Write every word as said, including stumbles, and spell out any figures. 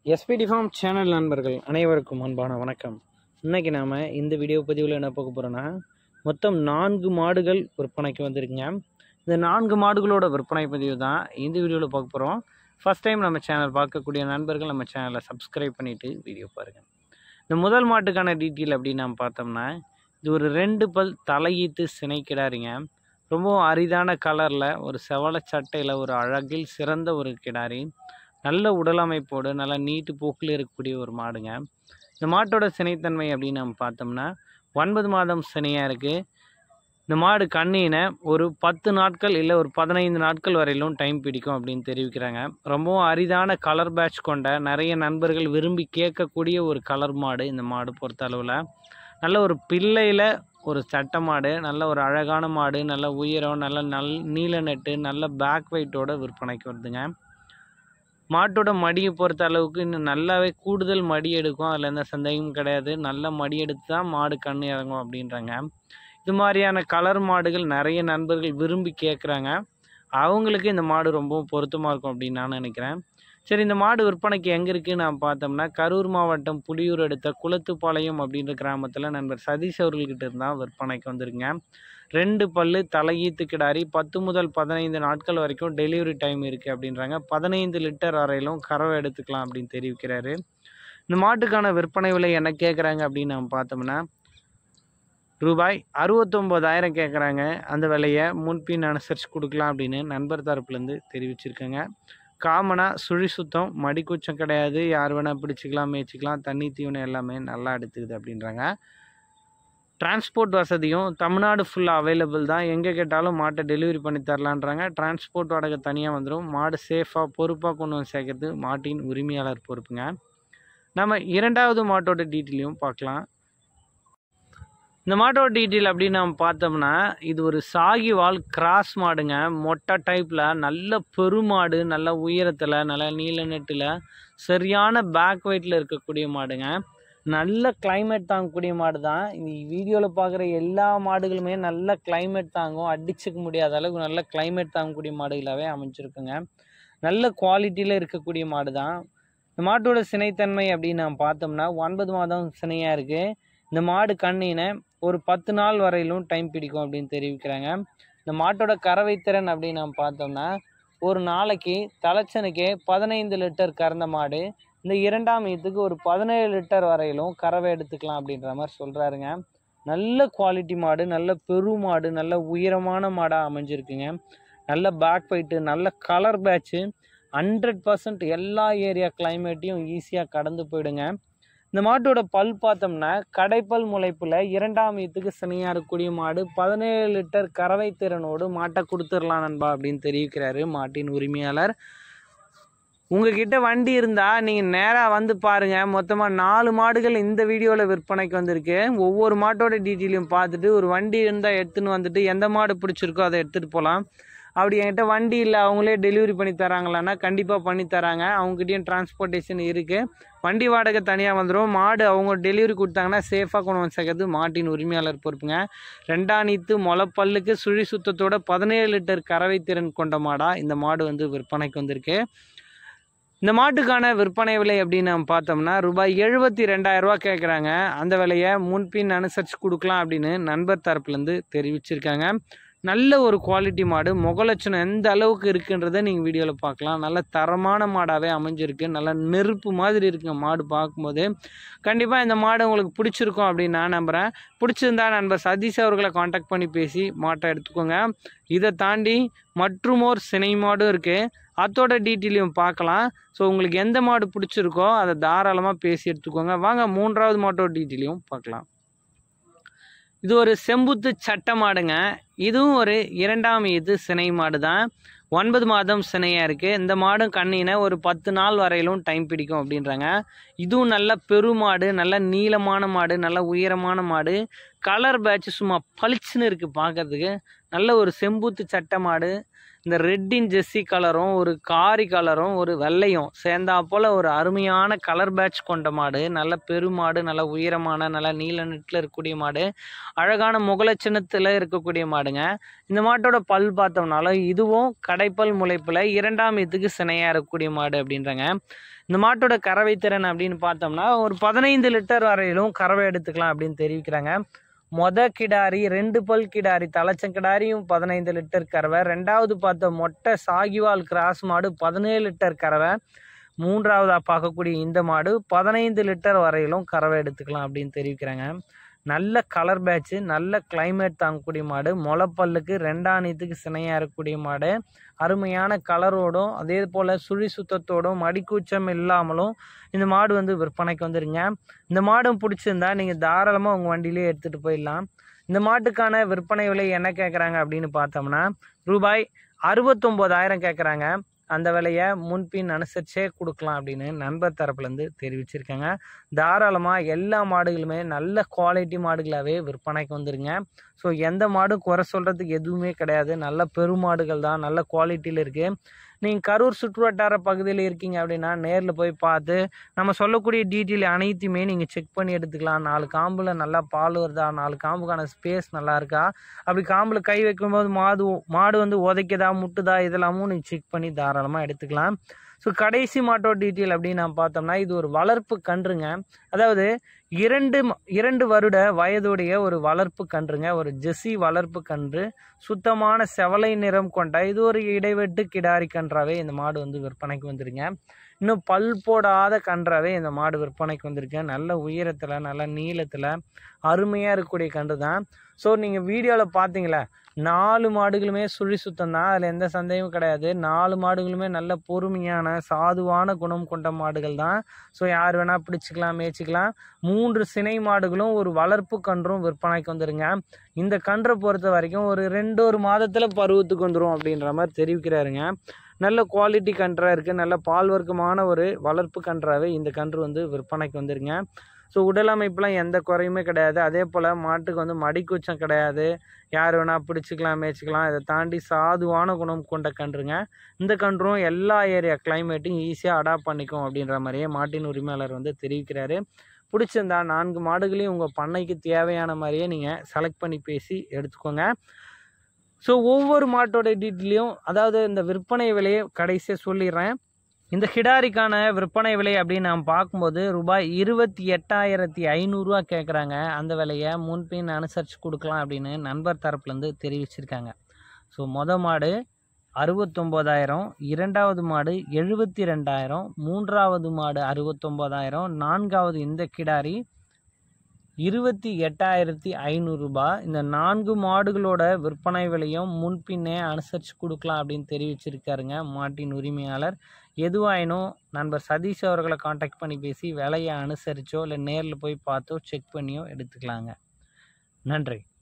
SPD form channel நண்பர்கள் அனைவருக்கும் அன்பான வணக்கம். இன்றைக்கி நாம் இந்த வீடியோ பதிவில் என்ன பார்க்க போகிறோன்னா, மொத்தம் நான்கு மாடுகள் விற்பனைக்கு வந்திருக்குங்க. இந்த நான்கு மாடுகளோட விற்பனை பதிவு தான் இந்த வீடியோவில் பார்க்க போகிறோம். ஃபஸ்ட் டைம் நம்ம சேனல் பார்க்கக்கூடிய நண்பர்கள் நம்ம சேனலை சப்ஸ்கிரைப் பண்ணிவிட்டு வீடியோ பாருங்கள். இந்த முதல் மாட்டுக்கான டீட்டெயில் அப்படின்னு நம்ம பார்த்தோம்னா, இது ஒரு ரெண்டு பல் தலையீத்து சினை கிடாரிங்க. ரொம்பவும் அரிதான கலரில் ஒரு செவலை சட்டையில் ஒரு அழகில் சிறந்த ஒரு கிடாரி. நல்ல உடல் அமைப்போடு நல்ல நீட்டு போக்கில் இருக்கக்கூடிய ஒரு மாடுங்க. இந்த மாட்டோட சினைத்தன்மை அப்படின்னு நம்ம பார்த்தோம்னா ஒன்பது மாதம் சினையாக இருக்குது. இந்த மாடு கண்ணினை ஒரு பத்து நாட்கள் இல்லை ஒரு பதினைந்து நாட்கள் வரையிலும் டைம் பிடிக்கும் அப்படின்னு தெரிவிக்கிறாங்க. ரொம்பவும் அரிதான கலர் பேட்ச் கொண்ட நிறைய நண்பர்கள் விரும்பி கேட்கக்கூடிய ஒரு கலர் மாடு இந்த மாடு பொறுத்த அளவில். நல்ல ஒரு பிள்ளையில் ஒரு சட்டை மாடு, நல்ல ஒரு அழகான மாடு, நல்ல உயரம், நல்ல நல் நீல நெட்டு, நல்ல பேக் வெயிட்டோட விற்பனைக்கு வருதுங்க. மாட்டோட மடியை பொறுத்த அளவுக்கு இன்னும் நல்லாவே கூடுதல் மடி எடுக்கும், அதில் எந்த சந்தேகமும் கிடையாது. நல்ல மடி எடுத்து தான் மாடு கண்ணு இறங்கும் அப்படின்றாங்க. இது மாதிரியான கலர் மாடுகள் நிறைய நண்பர்கள் விரும்பி கேட்குறாங்க. அவங்களுக்கு இந்த மாடு ரொம்பவும் பொருத்தமாக இருக்கும் அப்படின்னு நான் நினைக்கிறேன். சரி, இந்த மாடு விற்பனைக்கு எங்கே இருக்குதுன்னு நான் பார்த்தோம்னா, கரூர் மாவட்டம் புலியூர் அடுத்த குளத்துப்பாளையம் அப்படின்ற கிராமத்தில் நண்பர் சதீஷ் அவர்கள்கிட்ட இருந்தால் விற்பனைக்கு வந்துருங்க. ரெண்டு பல்லு தலையீத்து கிடாரி, பத்து முதல் பதினைந்து நாட்கள் வரைக்கும் டெலிவரி டைம் இருக்குது அப்படின்றாங்க. பதினைந்து லிட்டர் வரையிலும் கறவை எடுத்துக்கலாம் அப்படின்னு தெரிவிக்கிறாரு. இந்த மாட்டுக்கான விற்பனை விலை என்ன கேட்குறாங்க அப்படின்னு நம்ம பார்த்தோம்னா, ரூபாய் அறுபத்தொம்போதாயிரம் கேட்குறாங்க. அந்த விலையை முன்பின் அனுசரித்து கொடுக்கலாம் அப்படின்னு நண்பர் தரப்புலேருந்து தெரிவிச்சிருக்காங்க. காமனாக சுழி சுத்தம், மடி குச்சம் கிடையாது. யார் வேணால் பிடிச்சிக்கலாம், மேய்ச்சிக்கலாம். தண்ணி தீவனம் எல்லாமே நல்லா எடுத்துக்குது அப்படின்றாங்க. டிரான்ஸ்போர்ட் வசதியும் தமிழ்நாடு ஃபுல்லாக அவைலபிள் தான். எங்கே கேட்டாலும் மாட்டை டெலிவரி பண்ணி தரலான்றாங்க. டிரான்ஸ்போர்ட் வாடகை தனியாக வந்துடும். மாடு சேஃபாக பொறுப்பாக கொண்டு வந்து சேர்க்கறது மாட்டின் உரிமையாளர் பொறுப்புங்க. நம்ம இரண்டாவது மாட்டோட டீட்டெயிலையும் பார்க்கலாம். இந்த மாட்டோட டீட்டெயில் அப்படின்னு நம்ம பார்த்தோம்னா, இது ஒரு சாகிவால் கிராஸ் மாடுங்க. மொட்டை டைப்பில் நல்ல பெருமாடு, நல்ல உயரத்தில், நல்ல நீல நெட்டில் சரியான பேக் வெயிட்டில் இருக்கக்கூடிய மாடுங்க. நல்ல கிளைமேட் தாங்கக்கூடிய மாடு தான். இந்த வீடியோவில் பார்க்குற எல்லா மாடுகளுமே நல்ல கிளைமேட் தாங்கும், அடிச்சுக்க முடியாத அளவுக்கு நல்ல கிளைமேட் தாங்கக்கூடிய மாடுகளாகவே அமைச்சிருக்குங்க. நல்ல குவாலிட்டியில் இருக்கக்கூடிய மாடு தான். இந்த மாட்டோட சினைத்தன்மை அப்படின்னு நம்ம பார்த்தோம்னா ஒன்பது மாதம் சினையாக இருக்குது. இந்த மாடு கண்ணினை ஒரு பத்து நாள் வரையிலும் டைம் பிடிக்கும் அப்படின்னு தெரிவிக்கிறாங்க. இந்த மாட்டோட கறவை திறன் அப்படின்னு நம்ம பார்த்தோம்னா, ஒரு நாளைக்கு தலைச்சனுக்கே பதினைந்து லிட்டர் கறந்த மாடு. இந்த இரண்டாம் ஈத்துக்கு ஒரு பதினேழு லிட்டர் வரையிலும் கறவை எடுத்துக்கலாம் அப்படின்ற மாதிரி சொல்கிறாருங்க. நல்ல குவாலிட்டி மாடு, நல்ல பெரு மாடு, நல்ல உயரமான மாடாக அமைஞ்சிருக்குங்க. நல்ல பேக் வெயிட்டு, நல்ல கலர் பேட்ச்சு, ஹண்ட்ரட் பர்சன்ட் எல்லா ஏரியா கிளைமேட்டையும் ஈஸியாக கடந்து போயிடுங்க. இந்த மாட்டோட பல் பார்த்தோம்னா கடைப்பல் முளைப்பில் இரண்டாம் ஈத்துக்கு சினையாக இருக்கக்கூடிய மாடு. பதினேழு லிட்டர் கறவை திறனோடு மாட்டை கொடுத்துடலாம் நண்பா அப்படின்னு தெரிவிக்கிறாரு மாட்டின் உரிமையாளர். உங்ககிட்ட வண்டி இருந்தால் நீங்கள் நேராக வந்து பாருங்கள். மொத்தமாக நாலு மாடுகள் இந்த வீடியோவில் விற்பனைக்கு வந்திருக்கு. ஒவ்வொரு மாட்டோட டீட்டெயிலையும் பார்த்துட்டு ஒரு வண்டி இருந்தால் எடுத்துன்னு வந்துட்டு எந்த மாடு பிடிச்சிருக்கோ அதை எடுத்துகிட்டு போகலாம். அப்படி என்கிட்ட வண்டி இல்லை, அவங்களே டெலிவரி பண்ணி தராங்களான்னா கண்டிப்பாக பண்ணி தராங்க. அவங்ககிட்டயும் டிரான்ஸ்போர்ட்டேஷன் இருக்குது. வண்டி வாடகை தனியாக வந்துடும். மாடு அவங்க டெலிவரி கொடுத்தாங்கன்னா சேஃபாக கொண்டு வந்து சேர்க்கறது மாட்டின் உரிமையாளர் பொறுப்புங்க. ரெண்டாம் நீத்து முளைப்பல்லுக்கு சுழி சுத்தத்தோட பதினேழு லிட்டர் கறவை திறன் கொண்ட மாடாக இந்த மாடு வந்து விற்பனைக்கு வந்திருக்கு. இந்த மாட்டுக்கான விற்பனை விலை அப்படின்னு நம்ம பார்த்தோம்னா ரூபாய் எழுபத்தி ரெண்டாயிரம் ரூபா கேட்குறாங்க. அந்த விலையை முன்பின் அனுசரித்து கொடுக்கலாம் அப்படின்னு நண்பர் தரப்புலேருந்து தெரிவிச்சிருக்காங்க. நல்ல ஒரு குவாலிட்டி மாடு, முகலட்சணம் எந்த அளவுக்கு இருக்குன்றதை நீங்கள் வீடியோவில் பார்க்கலாம். நல்ல தரமான மாடாகவே அமைஞ்சிருக்கு. நல்ல நெருப்பு மாதிரி இருக்குங்க மாடு பார்க்கும்போது. கண்டிப்பாக இந்த மாடு உங்களுக்கு பிடிச்சிருக்கும் அப்படின்னு நான் நம்புகிறேன். பிடிச்சிருந்தா நண்பர் சதீஷ் அவர்களை காண்டாக்ட் பண்ணி பேசி மாட்டை எடுத்துக்கோங்க. இதை தாண்டி மற்றுமோர் சினை மாடும் இருக்குது, அதோட டீட்டெயிலையும் பார்க்கலாம். ஸோ உங்களுக்கு எந்த மாடு பிடிச்சிருக்கோ அதை தாராளமாக பேசி எடுத்துக்கோங்க. வாங்க மூன்றாவது மாட்டோட டீட்டெயிலையும் பார்க்கலாம். இது ஒரு செம்புத்து சட்டை மாடுங்க. இதுவும் ஒரு இரண்டாம் ஈத்து சினை மாடு தான். ஒன்பது மாதம் சினையாக இருக்குது. இந்த மாடும் கண்ணினை ஒரு பத்து நாள் வரையிலும் டைம் பிடிக்கும் அப்படின்றாங்க. இதுவும் நல்ல பெருமாடு, நல்ல நீளமான மாடு, நல்ல உயரமான மாடு. கலர் பேட்ச் சும்மா பளிச்சுன்னு இருக்குது பார்க்கறதுக்கு. நல்ல ஒரு செம்புத்து சட்டை மாடு. இந்த ரெட்டின் ஜெர்சி கலரும் ஒரு காரி கலரும் ஒரு வெள்ளையும் சேர்ந்தா போல் ஒரு அருமையான கலர் பேட்ச் கொண்ட மாடு. நல்ல பெருமாடு, நல்ல உயரமான, நல்ல நீல நெட்டில் இருக்கக்கூடிய மாடு, அழகான முகலட்சணத்தில் இருக்கக்கூடிய மாடுங்க. இந்த மாட்டோட பல் பார்த்தோம்னாலும் இதுவும் கடைப்பல் முளைப்பில் இரண்டாம் இதுக்கு சினையாக இருக்கக்கூடிய மாடு அப்படின்றாங்க. இந்த மாட்டோட கறவை திறன் அப்படின்னு பார்த்தோம்னா ஒரு பதினைந்து லிட்டர் வரையிலும் கறவை எடுத்துக்கலாம் அப்படின்னு தெரிவிக்கிறாங்க. மொத கிடாரி ரெண்டு பல் கிடாரி தலைச்சம் கிடாரியும் பதினைந்து லிட்டர் கறவை. ரெண்டாவது பார்த்த மொட்டை சாகிவால் கிராஸ் மாடு பதினேழு லிட்டர் கறவை. மூன்றாவதாக பார்க்கக்கூடிய இந்த மாடு பதினைந்து லிட்டர் வரையிலும் கறவை எடுத்துக்கலாம் அப்படின்னு தெரிவிக்கிறாங்க. நல்ல கலர் பேட்ச்சு, நல்ல கிளைமேட் தாங்கக்கூடிய மாடு, முளைப்பல்லுக்கு ரெண்டாம் நீத்துக்கு சினையாக இருக்கக்கூடிய மாடு, அருமையான கலரோடும் அதே போல் சுழி சுத்தத்தோடும் மடிக்கூச்சம் இல்லாமலும் இந்த மாடு வந்து விற்பனைக்கு வந்துருங்க. இந்த மாடும் பிடிச்சிருந்தா நீங்கள் தாராளமாக உங்கள் வண்டியிலே எடுத்துகிட்டு போயிடலாம். இந்த மாட்டுக்கான விற்பனை விலை என்ன கேட்குறாங்க அப்படின்னு பார்த்தோம்னா ரூபாய் அறுபத்தொம்போதாயிரம் கேட்குறாங்க. அந்த விலையை முன்பின் அனுசரிச்சே கொடுக்கலாம் அப்படின்னு நண்பர் தரப்புலேருந்து தெரிவிச்சிருக்காங்க. தாராளமாக எல்லா மாடுகளுமே நல்ல குவாலிட்டி மாடுகளாகவே விற்பனைக்கு வந்துருங்க. ஸோ எந்த மாடும் குறை சொல்கிறதுக்கு எதுவுமே கிடையாது. நல்ல பெருமாடுகள் தான், நல்ல குவாலிட்டியில் இருக்குது. நீங்கள் கரூர் சுற்றுவட்டார பகுதியில் இருக்கீங்க அப்படின்னா நேரில் போய் பார்த்து நம்ம சொல்லக்கூடிய டீட்டெயில் அனைத்தையுமே நீங்கள் செக் பண்ணி எடுத்துக்கலாம். நாலு காம்பில் நல்லா பால் வருதா, நாலு காம்புக்கான ஸ்பேஸ் நல்லா இருக்கா, அப்படி காம்பில் கை வைக்கும்போது மாடு மாடு வந்து உதைக்குதா முட்டுதா இதெல்லாமும் நீங்கள் செக் பண்ணி தாராளமாக எடுத்துக்கலாம். ஸோ கடைசி மாட்டோட டீட்டெயில் அப்படின்னு நான் பார்த்தோம்னா இது ஒரு வளர்ப்பு கன்றுங்க. அதாவது இரண்டு இரண்டு வருட வயதுடைய ஒரு வளர்ப்பு கன்றுங்க, ஒரு ஜெர்சி வளர்ப்பு கன்று, சுத்தமான செவலை நிறம் கொண்ட இது ஒரு இடைவெட்டு கிடாரி கன்றாவே இந்த மாடு வந்து விற்பனைக்கு வந்துருங்க. இன்னும் பல் போடாத கன்றாவே இந்த மாடு விற்பனைக்கு வந்திருக்கு. நல்ல உயரத்தில், நல்ல நீளத்தில் அருமையாக இருக்கக்கூடிய கன்று தான். ஸோ நீங்கள் வீடியோவில் பார்த்தீங்களா நாலு மாடுகளுமே சுழி சுத்தம் தான், அதில் எந்த சந்தேகமும் கிடையாது. நாலு மாடுகளுமே நல்ல பொறுமையான சாதுவான குணம் கொண்ட மாடுகள் தான். ஸோ யார் வேணால் பிடிச்சிக்கலாம், மேய்ச்சிக்கலாம். மூன்று சினை மாடுகளும் ஒரு வளர்ப்பு கன்றும் விற்பனைக்கு வந்துருங்க. இந்த கன்றை பொறுத்த வரைக்கும் ஒரு ரெண்டு ஒரு மாதத்தில் பருவத்துக்கு வந்துடும் அப்படின்ற மாதிரி தெரிவிக்கிறாருங்க. நல்ல குவாலிட்டி கன்றாக இருக்குது. நல்ல பால் வர்க்கமான ஒரு வளர்ப்பு கன்றாகவே இந்த கன்று வந்து விற்பனைக்கு வந்துருங்க. ஸோ உடல் அமைப்புலாம் எந்த குறையுமே கிடையாது. அதே போல் மாட்டுக்கு வந்து மடிக்கூச்சம் கிடையாது. யார் வேணால் பிடிச்சிக்கலாம், மேய்ச்சிக்கலாம். இதை தாண்டி சாதுவான குணம் கொண்ட கன்றுங்க. இந்த கன்றும் எல்லா ஏரியா கிளைமேட்டும் ஈஸியாக அடாப்ட் பண்ணிக்கும் அப்படின்ற மாதிரியே மாட்டின் உரிமையாளர் வந்து தெரிவிக்கிறாரு. பிடிச்சிருந்தா நான்கு மாடுகளையும் உங்கள் பண்ணைக்கு தேவையான மாதிரியே நீங்கள் செலக்ட் பண்ணி பேசி எடுத்துக்கோங்க. ஸோ ஒவ்வொரு மாட்டோட டீட்டெயிலையும், அதாவது இந்த விற்பனை விலையை கடைசியாக சொல்லிடுறேன். இந்த கிடாரிக்கான விற்பனை விலை அப்படின்னு நாம் பார்க்கும்போது ரூபாய் இருபத்தி எட்டாயிரத்தி ஐநூறுரூவா கேட்குறாங்க. அந்த விலையை முன்பின் அனுசரித்து கொடுக்கலாம் அப்படின்னு நண்பர் தரப்புலேருந்து தெரிவிச்சிருக்காங்க. ஸோ மொதல் மாடு அறுபத்தொம்போதாயிரம், இரண்டாவது மாடு எழுபத்தி ரெண்டாயிரம், மூன்றாவது மாடு அறுபத்தொம்போதாயிரம், நான்காவது இந்த கிடாரி இருபத்தி எட்டாயிரத்தி ஐநூறுரூபா. இந்த நான்கு மாடுகளோட விற்பனை விலையும் முன்பின்னே அனுசரித்து கொடுக்கலாம் அப்படின்னு தெரிவிச்சிருக்காருங்க மாட்டின் உரிமையாளர். எதுவாயினும் நண்பர் சதீஷ் அவர்களை காண்டாக்ட் பண்ணி பேசி விலையை அனுசரித்தோ இல்லை நேரில் போய் பார்த்தோ செக் பண்ணியோ எடுத்துக்கலாங்க. நன்றி.